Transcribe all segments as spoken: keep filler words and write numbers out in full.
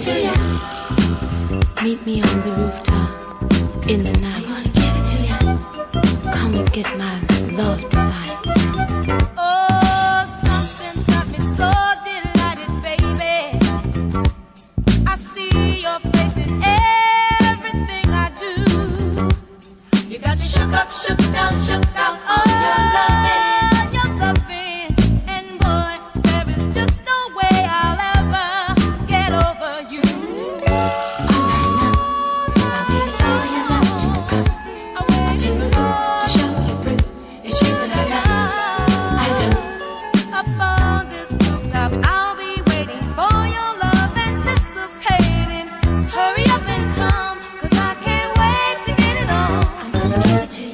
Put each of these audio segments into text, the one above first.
it to ya. Meet me on the rooftop in the night. I'm gonna give it to ya. Come and get my love tonight. Oh, something's got me so delighted, baby. I see your face in everything I do. You got me shook up, shook down, shook out on your loving. Your loving, and boy, there is just no way I'll ever get over you. All night long, I waited for your love to come I waited to the room to show you proof. It's you that I love. I know. up on this rooftop, I'll be waiting for your love, anticipating. Hurry up and come, 'cause I can't wait to get it on. I'm gonna give it to you.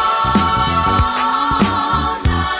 All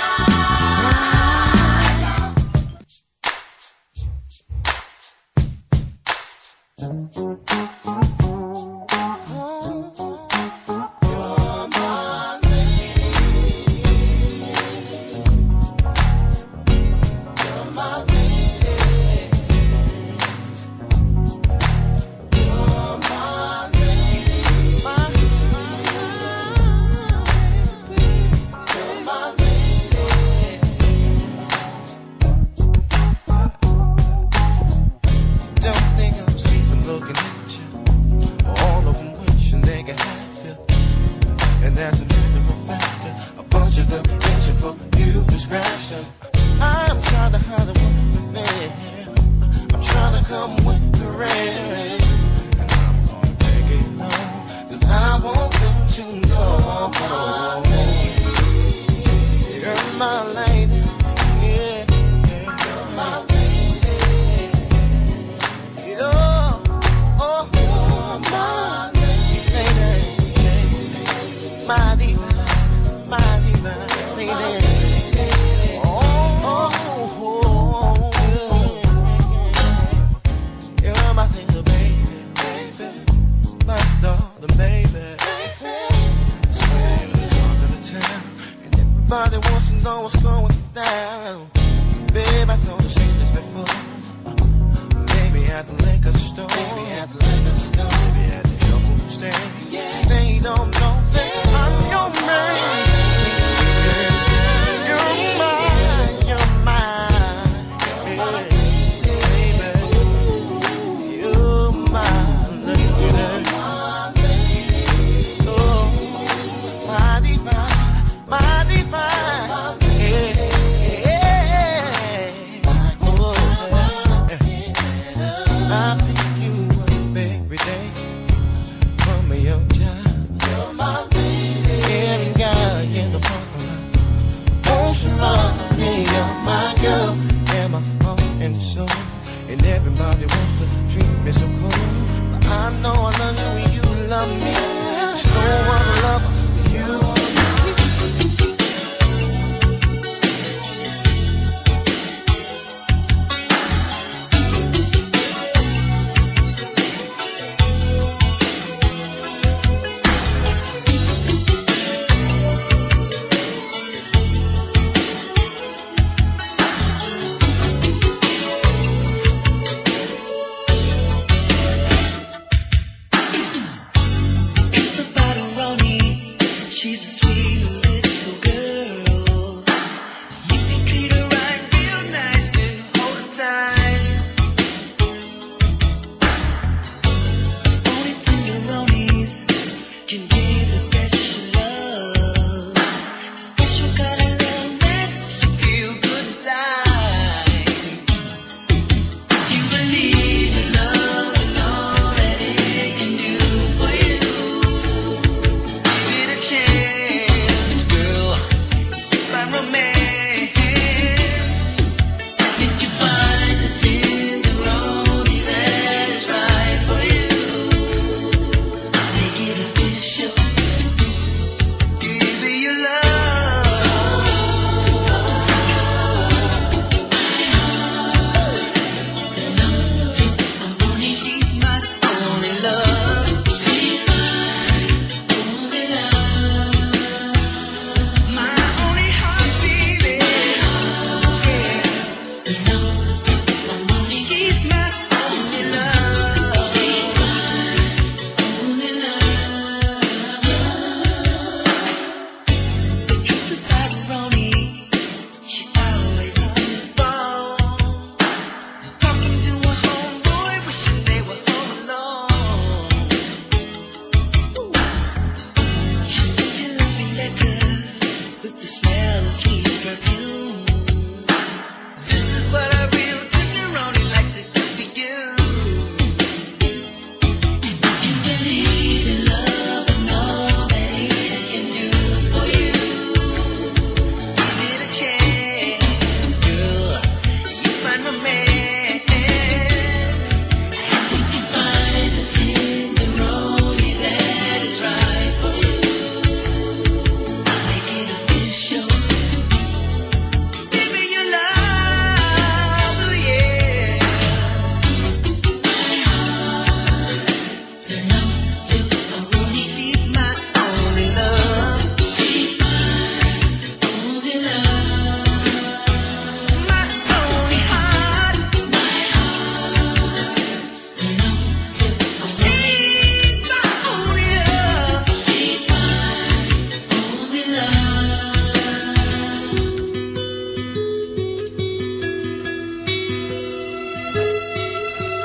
Don't think I'm sleeping looking at you. All of them wishing they could have you. And that's a matter of fact, a bunch of them itching for you to scratch them. I'm trying to hide the one with me. I'm trying to come with the rain. And I'm gonna take it low, 'cause I want them to know you're my lady. Yeah, you're my lady. Oh, oh, you're my lady, my diva, my diva, lady. Oh, oh, oh, you're my little baby, baby, my darling baby. I swear you're the talk of the town, and everybody wants to know what's going down. Babe, I know you've seen this before. Maybe at the liquor store, maybe at the liquor store, maybe at the health food stand. They don't know that I'm your man. You're mine, you're mine, baby. You're my lady. Oh, my divine, my divine. Yeah, yeah. Oh, yeah. I pick you up every day from your job. You're my lady. Every guy in the parking lot wants to run me. You're my girl, and my heart and soul. And everybody wants to treat me so cold. But I know I love you and you love me. There's no other lover but you. It's about a Ronnie.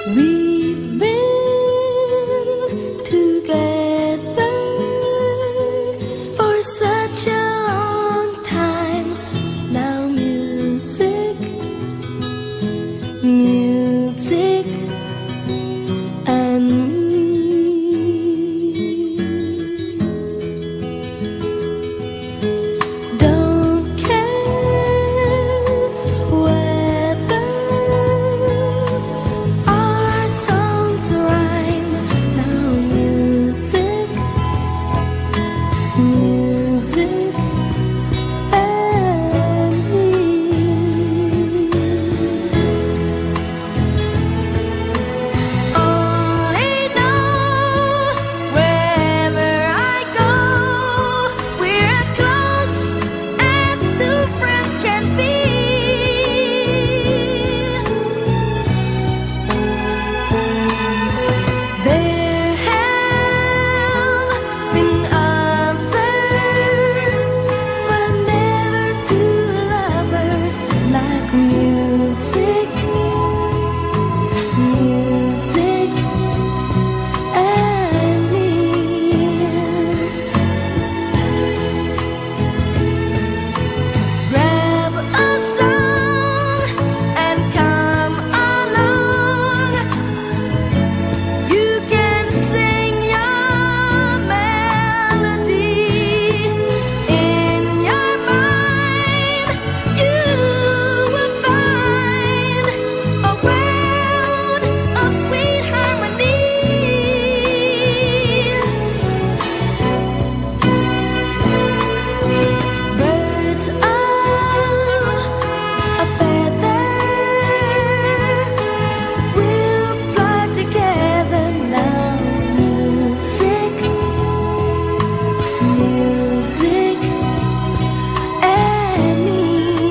We've been together for such a long time now. Music, music, and me. Don't care whether all our songs rhyme. Now music, music, and me. Only know wherever I go, we're as close as two friends can be. There have been others, but never two lovers like music, music, and me. Grab a song and come along. You can sing your melody in your mind. You will find a world of sweet harmony. Birds of a feather will fly together now. Music, music, and me.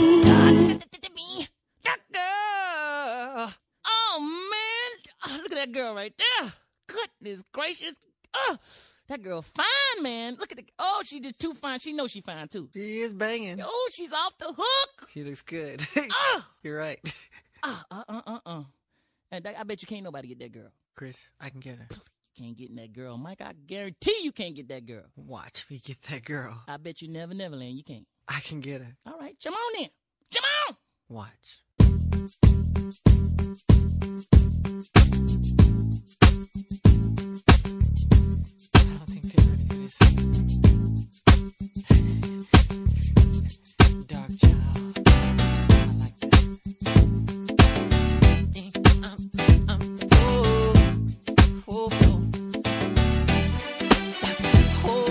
That girl. Oh, man. Oh, look at that girl right there. Goodness gracious. Oh, that girl fine, man. Look at the. Oh, she just too fine. She knows she fine, too. She is banging. Oh, she's off the hook. She looks good. Oh, You're right. uh, uh, uh, uh, uh. And that, I bet you can't nobody get that girl. Chris, I can get her. You can't get in that girl. Mike, I guarantee you can't get that girl. Watch me get that girl. I bet you never, never land. You can't. I can get her. All right, come on then. Come on. Watch. I don't think they're ready for this. Dark child. I like that. Eh, um, um, oh, oh, oh. Oh.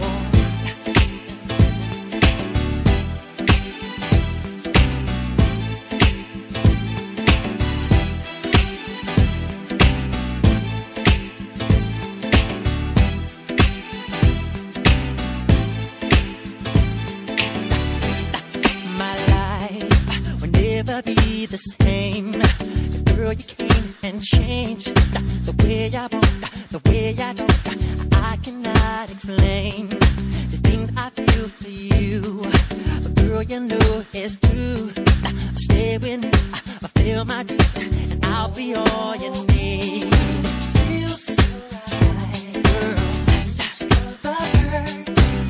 My life will never be the same. 'Cause girl, you came and changed the way I walk, the way I talk. I cannot explain the things I feel for you. But girl, you know it's true. Stay with me, fulfill my dreams, and I'll be all you need. Feels so right, girl. Such the bird.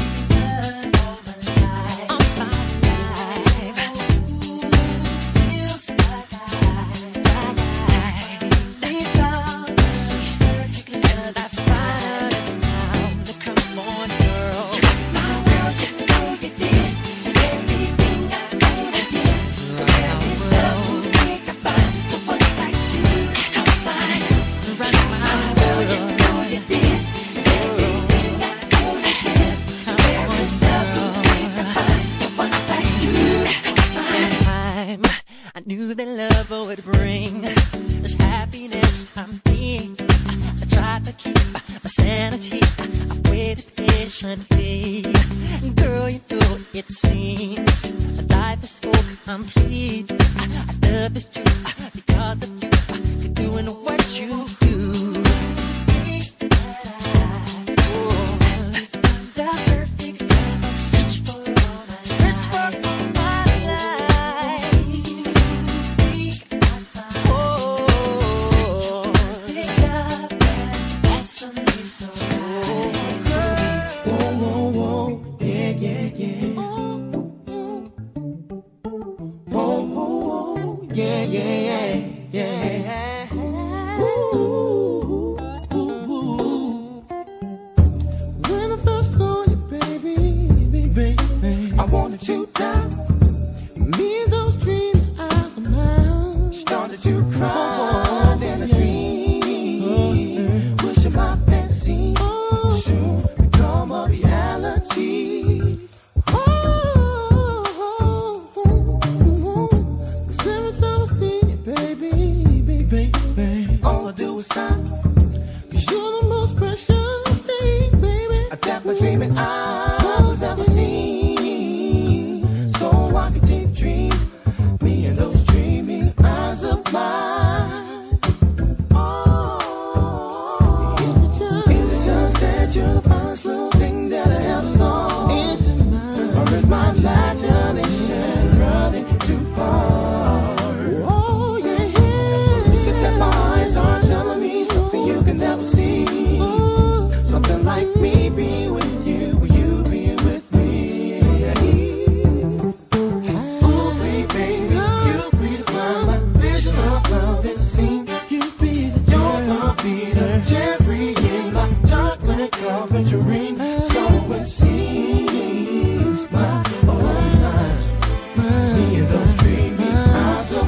All my life. Feels like I, like I, they found us. And that's right now. Come on, girl. My world, you know you did everything I could have did. Every love we could find, someone like you. When I first saw you, baby, baby, baby, I wanted you down. Me and those dream eyes of mine started to cry in a dream. Wishing my fantasy soon become a reality. Oh, cause every time I see you, baby, baby, baby, all I do is sigh. Cause you're the most precious thing, baby, that my dreaming eyes has ever seen. So I can take a dream, me and those dreaming eyes of mine. Oh, is it just, is it just that you're the finest little thing that I ever saw? Is it mine, or is my imagination running too far? Oh yeah, yeah. You said that my eyes are telling me something you can never see. Something like me being with you, will you be with me? Ooh, pretty baby, you redefine my vision of love and scene. You be the joy, I'll be the cherry in my chocolate covered dream. So it seems my own night, me and those dreamy eyes of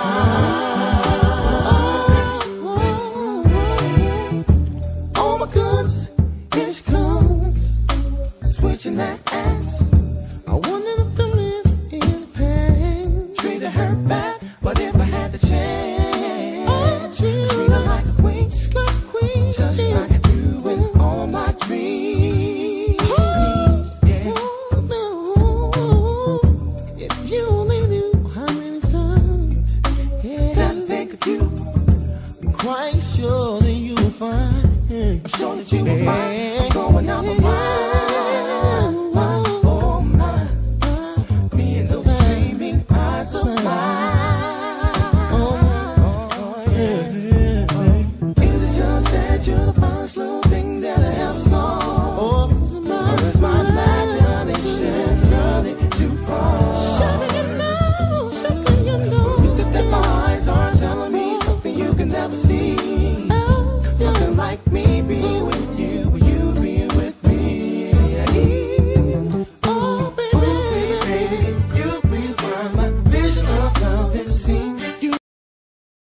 mine. Oh my goodness, here she comes, switching that ass. I wondered if the men in the past treated her bad, but if I had the chance, I'd treat her like a queen, just like a queen, just like I do in all my dreams. Yeah. Oh, no. If you only knew how many times yeah, that I think of you, I'm quite sure that you will find. I'm sure that you will find I'm going out my mind.